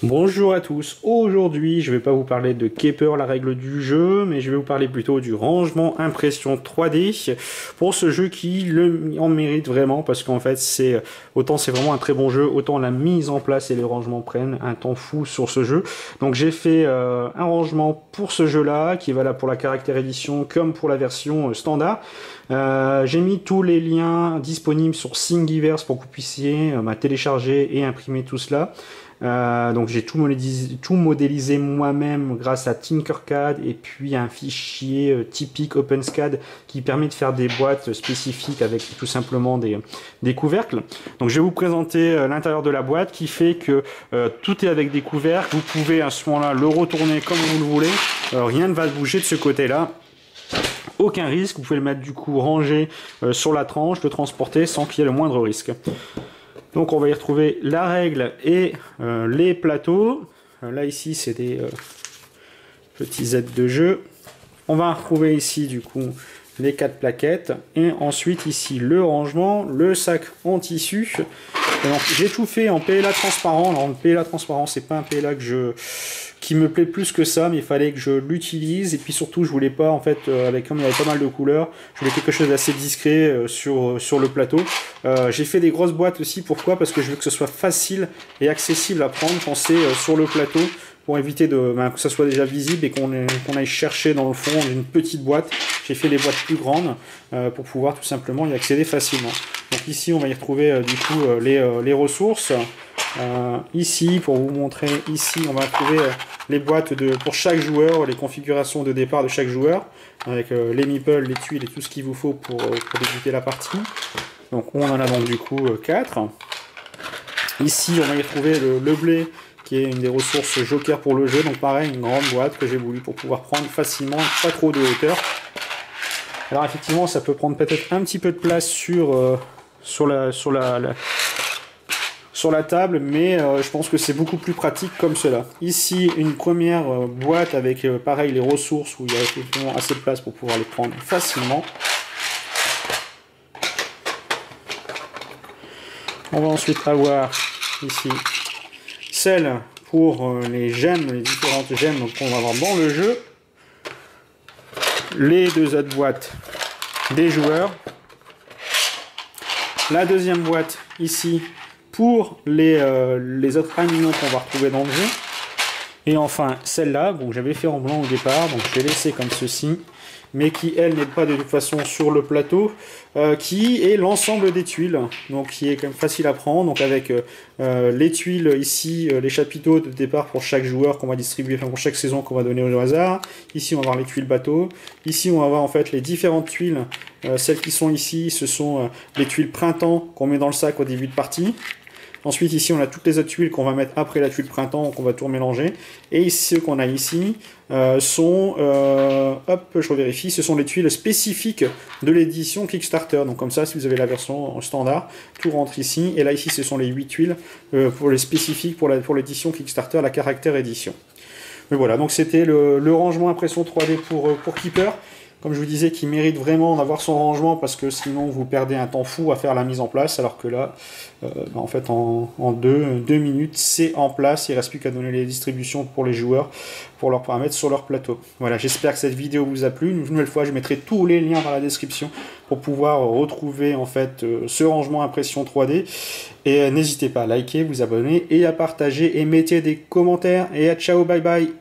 Bonjour à tous, aujourd'hui je vais pas vous parler de Keeper, la règle du jeu, mais je vais vous parler plutôt du rangement impression 3D pour ce jeu qui en mérite vraiment parce qu'en fait autant c'est vraiment un très bon jeu, autant la mise en place et les rangements prennent un temps fou sur ce jeu. Donc j'ai fait un rangement pour ce jeu là qui est valable pour la caractère édition comme pour la version standard. J'ai mis tous les liens disponibles sur Thingiverse pour que vous puissiez télécharger et imprimer tout cela. Donc j'ai tout modélisé moi-même grâce à Tinkercad et puis un fichier typique OpenSCAD qui permet de faire des boîtes spécifiques avec tout simplement des couvercles. Donc je vais vous présenter l'intérieur de la boîte qui fait que tout est avec des couvercles. Vous pouvez à ce moment-là le retourner comme vous le voulez. Rien ne va bouger de ce côté-là. Aucun risque, vous pouvez le mettre du coup rangé sur la tranche, le transporter sans qu'il y ait le moindre risque. Donc on va y retrouver la règle et les plateaux. Là ici c'est des petits aides de jeu. On va retrouver ici du coup les 4 plaquettes. Et ensuite ici le rangement, le sac en tissu. J'ai tout fait en PLA transparent. Alors le PLA transparent c'est pas un PLA qui me plaît plus que ça, mais il fallait que je l'utilise, et puis surtout je voulais pas, en fait, comme il y avait pas mal de couleurs, je voulais quelque chose d'assez discret sur le plateau. J'ai fait des grosses boîtes aussi, pourquoi? Parce que je veux que ce soit facile et accessible à prendre quand c'est sur le plateau, pour éviter que ça soit déjà visible et qu'on aille chercher dans le fond d'une petite boîte. J'ai fait des boîtes plus grandes pour pouvoir tout simplement y accéder facilement. Donc ici on va y retrouver du coup les ressources. Ici, pour vous montrer, ici on va trouver les boîtes pour chaque joueur, les configurations de départ de chaque joueur, avec les meeples, les tuiles et tout ce qu'il vous faut pour débuter la partie. Donc on en a donc du coup 4. Ici on va y retrouver le blé, qui est une des ressources joker pour le jeu, donc pareil, une grande boîte que j'ai voulu pour pouvoir prendre facilement, pas trop de hauteur. Alors effectivement ça peut prendre peut-être un petit peu de place sur la table, mais je pense que c'est beaucoup plus pratique comme cela. Ici, une première boîte avec pareil les ressources où il y a effectivement assez de place pour pouvoir les prendre facilement. On va ensuite avoir ici celle pour les gemmes, les différentes gemmes qu'on va avoir dans le jeu. Les deux autres boîtes des joueurs. La deuxième boîte ici pour les autres animaux qu'on va retrouver dans le jeu. Et enfin celle-là, donc j'avais fait en blanc au départ, donc je l'ai laissé comme ceci, mais qui elle n'est pas de toute façon sur le plateau, qui est l'ensemble des tuiles, donc qui est quand même facile à prendre, donc avec les tuiles ici, les chapiteaux de départ pour chaque joueur qu'on va distribuer, enfin pour chaque saison qu'on va donner au hasard. Ici on va avoir les tuiles bateau, ici on va avoir en fait les différentes tuiles, celles qui sont ici, ce sont les tuiles printemps qu'on met dans le sac au début de partie. Ensuite, ici, on a toutes les autres tuiles qu'on va mettre après la tuile printemps, qu'on va tout mélanger. Et ici, ce qu'on a ici sont, hop, je revérifie, ce sont les tuiles spécifiques de l'édition Kickstarter. Donc comme ça, si vous avez la version standard, tout rentre ici. Et là, ici, ce sont les 8 tuiles pour les spécifiques pour l'édition Kickstarter, la caractère édition. Mais voilà, donc c'était le rangement impression 3D pour Keeper. Comme je vous disais, qui mérite vraiment d'avoir son rangement parce que sinon vous perdez un temps fou à faire la mise en place, alors que là, en fait, en deux minutes, c'est en place. Il ne reste plus qu'à donner les distributions pour les joueurs pour leur permettre sur leur plateau. Voilà, j'espère que cette vidéo vous a plu. Une nouvelle fois, je mettrai tous les liens dans la description pour pouvoir retrouver en fait ce rangement impression 3D. Et n'hésitez pas à liker, vous abonner et à partager et mettez des commentaires. Et à ciao, bye bye.